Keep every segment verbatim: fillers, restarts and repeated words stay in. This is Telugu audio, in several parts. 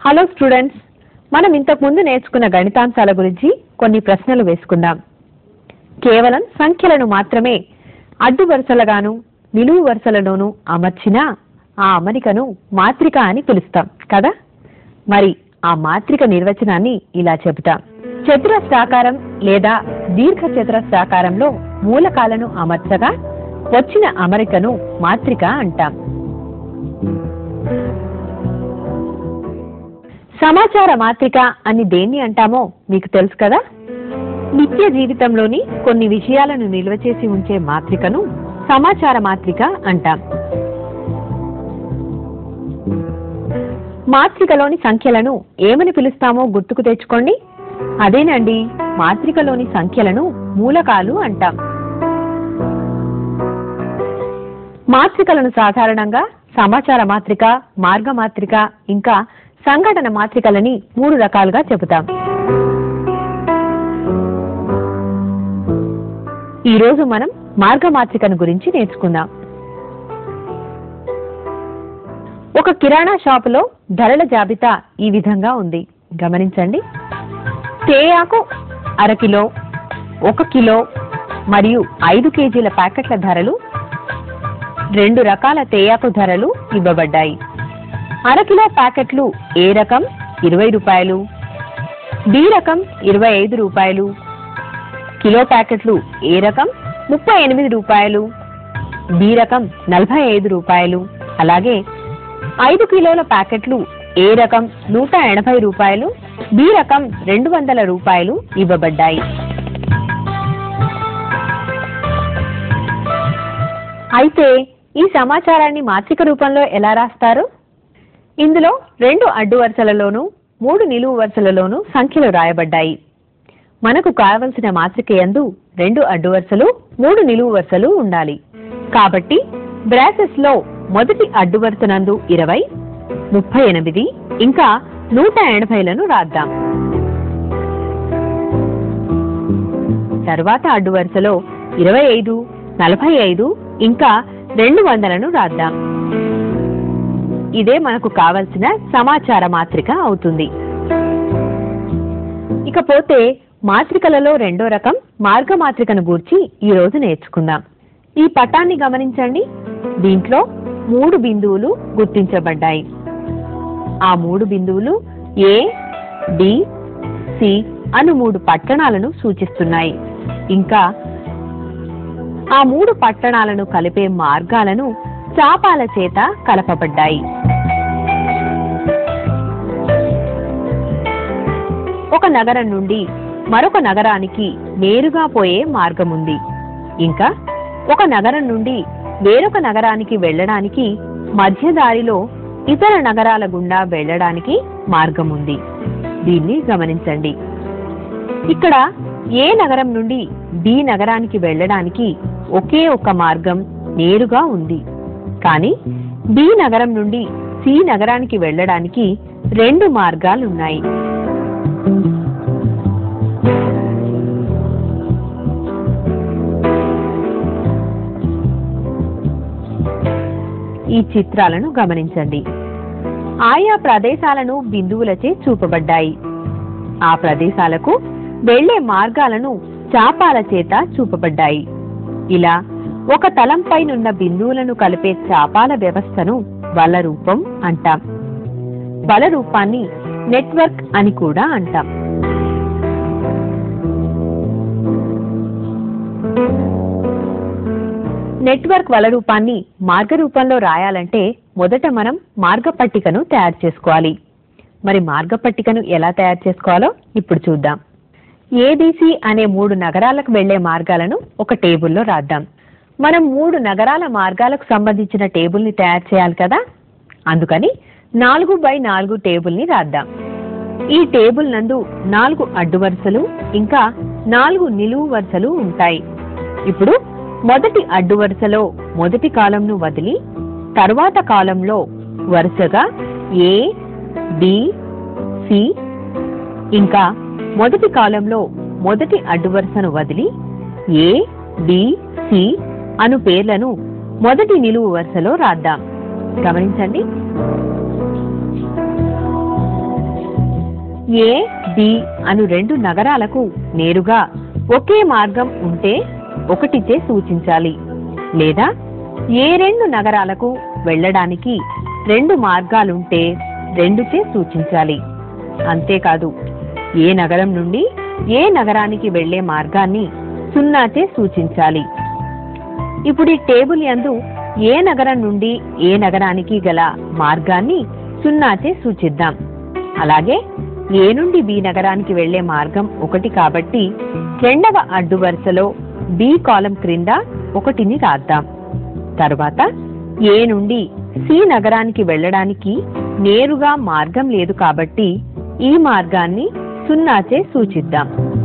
హలో స్టూడెంట్స్, మనం ఇంతకు ముందు నేర్చుకున్న గణితాంశాల గురించి కొన్ని ప్రశ్నలు వేసుకుందాం. కేవలం సంఖ్యలను మాత్రమే అడ్డు వరుసలుగాను నిలువు వరుసలలోనూ అమర్చినా ఆ అమరికను మాత్రిక అని పిలుస్తాం కదా. మరి ఆ మాత్రిక నిర్వచనాన్ని ఇలా చెబుతాం. చతురస్రాకారం లేదా దీర్ఘ చతురస్రాకారంలో మూలకాలను అమర్చగా వచ్చిన అమరికను మాత్రిక అంటాం. సమాచార మాత్రిక అని దేన్ని అంటామో మీకు తెలుసు కదా. నిత్య జీవితంలోని కొన్ని విషయాలను నిల్వ చేసి ఉంచే మాత్రికను సమాచార మాత్రిక అంటాం. మాత్రికలోని సంఖ్యలను ఏమని పిలుస్తామో గుర్తుకు తెచ్చుకోండి. అదేనండి, మాత్రికలోని సంఖ్యలను మూలకాలు అంటాం. మాత్రికలను సాధారణంగా సమాచార మాత్రిక, మార్గ మాత్రిక, ఇంకా సంఘటన మాత్రికలని మూడు రకాలుగా చెబుతాం. ఈరోజు మనం మార్గ మాత్రికను గురించి నేర్చుకుందాం. ఒక కిరాణా షాపులో ధరల జాబితా ఈ విధంగా ఉంది, గమనించండి. తేయాకు అరకిలో, ఒక కిలో మరియు ఐదు కేజీల ప్యాకెట్ల ధరలు, రెండు రకాల తేయాకు ధరలు ఇవ్వబడ్డాయి. అరకిలో ప్యాకెట్లు ఏ రకం ఇరవై రూపాయలు, బి రకం ఇరవై ఐదు రూపాయలు, కిలో ప్యాకెట్లు ఏ రకం ముప్పై ఎనిమిది రూపాయలు, బి రకం నలభై ఐదు రూపాయలు, అలాగే ఐదు కిలోల ప్యాకెట్లు ఏ రకం నూట ఎనభై రూపాయలు, బి రకం రెండు వందల రూపాయలు ఇవ్వబడ్డాయి. అయితే ఈ సమాచారాన్ని మాత్రిక రూపంలో ఎలా రాస్తారు? ఇందులో రెండు అడ్డు వరుసలలోనూ మూడు నిలువు వరుసలలోనూ సంఖ్యలు రాయబడ్డాయి. మనకు కావలసిన మాత్రిక యందు రెండు అడ్డు వరుసలు, మూడు నిలువు వరుసలు ఉండాలి. కాబట్టి బ్రాకెట్స్ లో మొదటి అడ్డు వరుస నందు ఇరవై, ముప్పై ఎనిమిది ఇంకా నూట ఎనభైలను రాద్దాం. తర్వాత అడ్డు వరుసలో ఇరవై ఐదు, నలభై ఐదు ఇంకా రెండు వందలను రాద్దాం. ఇదే మనకు కావలసిన సమాచార మాత్రిక అవుతుంది. ఇకపోతే మాత్రికలలో రెండో రకం మార్గ మాత్రికను గూర్చి ఈ రోజు నేర్చుకుందాం. ఈ పటాన్ని గమనించండి. దీంట్లో మూడు బిందువులు గుర్తించబడ్డాయి. ఆ మూడు బిందువులు ఏ, బి, సి అను మూడు పట్టణాలను సూచిస్తున్నాయి. ఇంకా ఆ మూడు పట్టణాలను కలిపే మార్గాలను చాపాల చేత కలపబడ్డాయి. ఒక నగరం నుండి మరొక నగరానికి నేరుగా పోయే మార్గం ఉంది. ఇంకా ఒక నగరం నుండి వేరొక నగరానికి వెళ్ళడానికి మధ్య దారిలో ఇతర నగరాల గుండా వెళ్ళడానికి మార్గం ఉంది. దీన్ని గమనించండి. ఇక్కడ ఏ నగరం నుండి బి నగరానికి వెళ్ళడానికి ఒకే ఒక మార్గం నేరుగా ఉంది. కానీ బి నగరం నుండి సి నగరానికి వెళ్ళడానికి రెండు మార్గాలున్నాయి. ఈ చిత్రాలను గమనించండి. ఆయా ప్రదేశాలను బిందువులచే చూపబడ్డాయి. ఆ ప్రదేశాలకు వెళ్లే మార్గాలను చాపాల చేత చూపబడ్డాయి. ఇలా ఒక తలంపైనున్న బిందువులను కలిపే చాపాల వ్యవస్థను బల రూపం అంటాం. బల రూపాన్ని నెట్వర్క్ అని కూడా అంటాం. నెట్వర్క్ వల రూపాన్ని మార్గ రూపంలో రాయాలంటే మొదట మనం మార్గ పట్టికను తయారు చేసుకోవాలి. మరి మార్గ పట్టికను ఎలా తయారు చేసుకోవాలో ఇప్పుడు చూద్దాం. ఏబిసి అనే మూడు నగరాలకు వెళ్లే మార్గాలను ఒక టేబుల్లో రాద్దాం. మనం మూడు నగరాల మార్గాలకు సంబంధించిన టేబుల్ ని తయారు చేయాలి కదా. అందుకని నాలుగు బై నాలుగు టేబుల్ ని రాద్దాం. ఈ టేబుల్ నందు నాలుగు అడ్డు వరుసలు ఇంకా నాలుగు నిలువు వరుసలు ఉంటాయి. ఇప్పుడు మొదటి అడ్డు వరుసలో మొదటి కాలంను వదిలి తరువాత కాలంలో వరుసగా ఏ, బి, సి ఇంకా మొదటి కాలంలో మొదటి అడ్డు వరుసను వదిలి ఏ, బి, సి అను పేర్లను మొదటి నిలువు వరుసలో రాద్దాం. గమనించండి. ఏ బి అను రెండు నగరాలకు నేరుగా ఒకే మార్గం ఉంటే ఒకటిచే సూచించాలి, లేదా ఏ రెండు నగరాలకు వెళ్ళడానికి రెండు మార్గాలుంటే రెండుచే సూచించాలి. అంతేకాదు ఏ నగరం నుండి ఏ నగరానికి వెళ్లే మార్గాన్ని సున్నాచే సూచించాలి. ఇప్పుడు ఈ టేబుల్ యందు ఏ నగరం నుండి ఏ నగరానికి గల మార్గాన్ని సున్నాచే సూచిద్దాం. అలాగే ఏ నుండి బి నగరానికి వెళ్లే మార్గం ఒకటి కాబట్టి రెండవ అడ్డు వరుసలో బి కాలం క్రింద ఒకటిని రాద్దాం. తరువాత ఏ నుండి సి నగరానికి వెళ్ళడానికి నేరుగా మార్గం లేదు కాబట్టి ఈ మార్గాన్ని సున్నాచే సూచిద్దాం.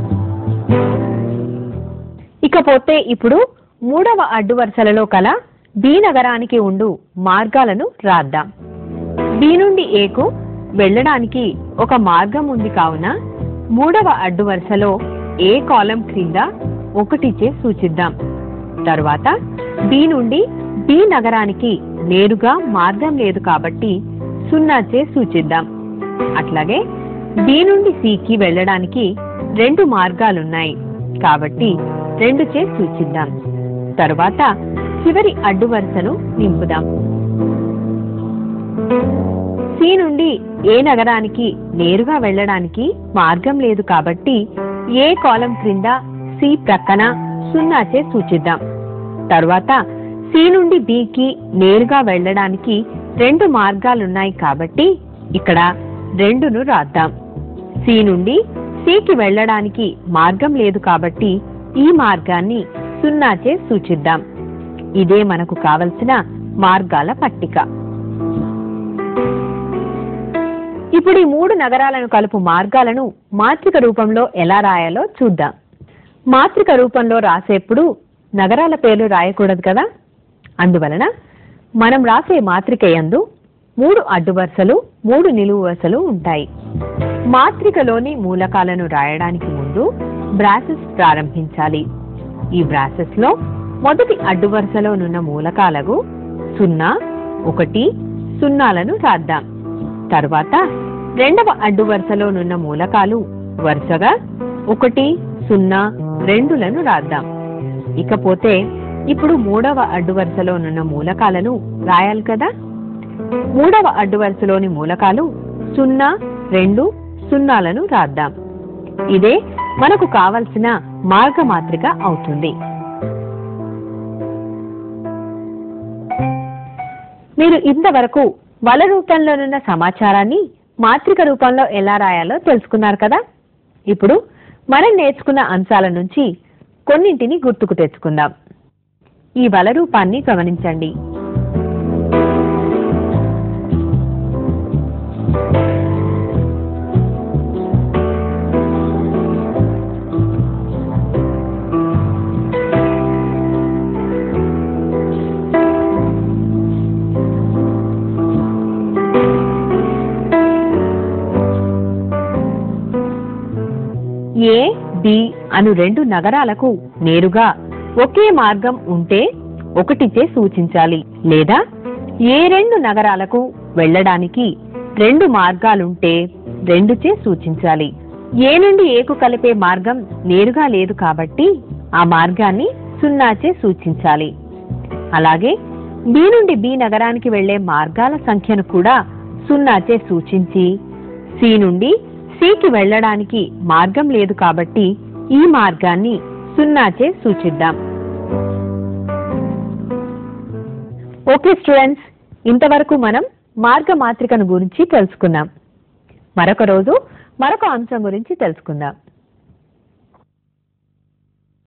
ఇకపోతే ఇప్పుడు మూడవ అడ్డు వరుసలలో కల బి నగరానికి ఉండు మార్గాలను రాద్దాం. బి నుండి ఏకు వెళ్ళడానికి ఒక మార్గం ఉంది కావున మూడవ అడ్డు వరుసలో ఏ కాలం క్రింద ఒకటిచే సూచిద్దాం. తరువాత బి నుండి బి నగరానికి నేరుగా మార్గం లేదు కాబట్టి సున్నాచే సూచిద్దాం. అట్లాగే బి నుండి సికి వెళ్ళడానికి రెండు మార్గాలున్నాయి కాబట్టి రెండుచే సూచిద్దాం. తరువాత చివరి అడ్డు వరుసను నింపుదాం. సి నుండి ఏ నగరానికి నేరుగా వెళ్ళడానికి మార్గం లేదు కాబట్టి ఏ కాలం క్రింద సి ప్రక్కన సున్నాచే సూచిద్దాం. తరువాత సి నుండి బికి నేరుగా వెళ్ళడానికి రెండు మార్గాలున్నాయి కాబట్టి ఇక్కడ రెండును రాద్దాం. సి నుండి సికి వెళ్ళడానికి మార్గం లేదు కాబట్టి ఈ మార్గాన్ని సున్నాచే సూచిద్దాం. ఇదే మనకు కావలసిన మార్గాల పట్టిక. ఇప్పుడు ఈ మూడు నగరాలను కలుపు మార్గాలను మాత్రిక రూపంలో ఎలా రాయాలో చూద్దాం. మాత్రిక రూపంలో రాసేప్పుడు నగరాల పేర్లు రాయకూడదు కదా, అందువలన మనం రాసే మాత్రిక యందు మూడు అడ్డు వరుసలు మూడు నిలువు వరుసలు ఉంటాయి. మాత్రికలోని మూలకాలను రాయడానికి ముందు బ్రాసెస్ ప్రారంభించాలి. ఈ బ్రాసెస్ లో మొదటి అడ్డు వరుసలోనున్న మూలకాలకు సున్నా ఒకటి సున్నాలను రాద్దాం. తరువాత రెండవ అడ్డు వరుసలోనున్న మూలకాలు వరుసగా ఒకటి సున్నా రెండులను రాద్దాం. ఇకపోతే ఇప్పుడు మూడవ అడ్డు వరుసలోనున్న మూలకాలను రాయాలి కదా. మూడవ అడ్డు వరుసలోని మూలకాలు సున్నా రెండు సున్నాలను రాద్దాం. ఇదే మనకు కావలసిన మార్గమాత్రిక అవుతుంది. మీరు ఇంతవరకు వల రూపంలోనున్న సమాచారాన్ని మాత్రిక రూపంలో ఎలా రాయాలో తెలుసుకున్నారు కదా. ఇప్పుడు మనం నేర్చుకున్న అంశాల నుంచి కొన్నింటిని గుర్తుకు తెచ్చుకుందాం. ఈ వల రూపాన్ని గమనించండి. ఏ బి అను రెండు నగరాలకు నేరుగా ఒకే మార్గం ఉంటే ఒకటిచే సూచించాలి, లేదా ఏ రెండు నగరాలకు వెళ్ళడానికి రెండు మార్గాలుంటే రెండుచే సూచించాలి. ఏ నుండి ఏకు కలిపే మార్గం నేరుగా లేదు కాబట్టి ఆ మార్గాన్ని సున్నాచే సూచించాలి. అలాగే బి నుండి బి నగరానికి వెళ్లే మార్గాల సంఖ్యను కూడా సున్నాచే సూచించి సి నుండి సికి వెళ్ళడానికి మార్గం లేదు కాబట్టి ఈ మార్గాన్ని సున్నాచే సూచిద్దాం. ఓకే స్టూడెంట్స్, ఇంతవరకు మనం మార్గ మాత్రికను గురించి తెలుసుకున్నాం. మరొక రోజు మరొక అంశం గురించి తెలుసుకుందాం.